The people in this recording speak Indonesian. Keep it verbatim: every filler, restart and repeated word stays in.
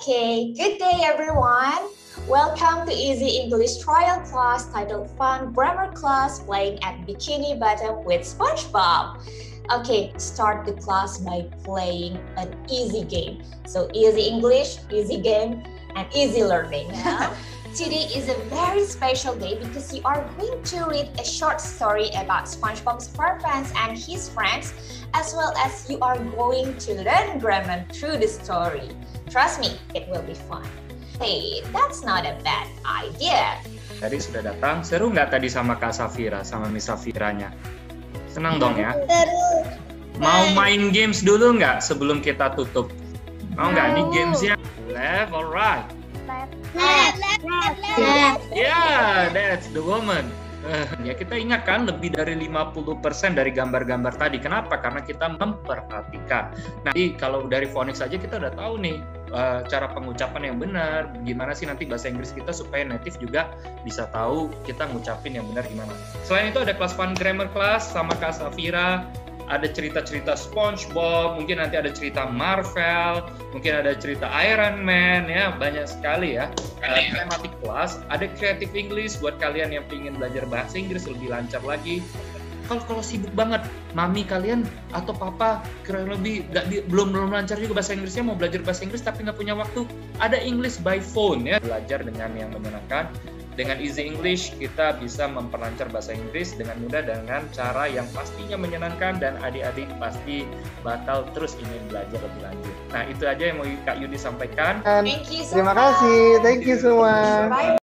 Okay, good day everyone. Welcome to Easy English Trial Class titled Fun Grammar Class Playing at Bikini Bottom with SpongeBob. Okay, start the class by playing an easy game. So easy English, easy game, and easy learning. Yeah. Today is a very special day because you are going to read a short story about SpongeBob SquarePants and his friends, as well as you are going to learn grammar through the story. Trust me, it will be fun. Hey, that's not a bad idea. Tadi sudah datang, seru nggak tadi sama Kak Safira, sama Miss Safiranya? Senang dong ya? Seru. Mau main games dulu nggak sebelum kita tutup? Mau nggak? Ini gamesnya left or right? Left, left, left, left. Yeah, that's the woman. Ya, kita ingat kan lebih dari lima puluh persen dari gambar-gambar tadi. Kenapa? Karena kita memperhatikan. Nanti kalau dari phonics saja kita udah tahu nih uh, cara pengucapan yang benar. Gimana sih nanti bahasa Inggris kita supaya native juga bisa tahu kita ngucapin yang benar gimana. Selain itu ada kelas fun grammar class sama Kak Safira. Ada cerita-cerita SpongeBob, mungkin nanti ada cerita Marvel, mungkin ada cerita Iron Man, ya banyak sekali ya. Uh, tematik kelas, ada creative English buat kalian yang ingin belajar bahasa Inggris lebih lancar lagi. Kalau kalau sibuk banget, mami kalian atau papa kurang lebih gak di, belum belum lancar juga bahasa Inggrisnya, mau belajar bahasa Inggris tapi nggak punya waktu, ada English by phone ya. Belajar dengan yang menyenangkan. Dengan Easy English, kita bisa memperlancar bahasa Inggris dengan mudah dengan cara yang pastinya menyenangkan dan adik-adik pasti bakal terus ingin belajar lebih lanjut. Nah, itu aja yang mau Kak Yudi sampaikan. Thank you so Terima much. kasih, thank you semua. Bye.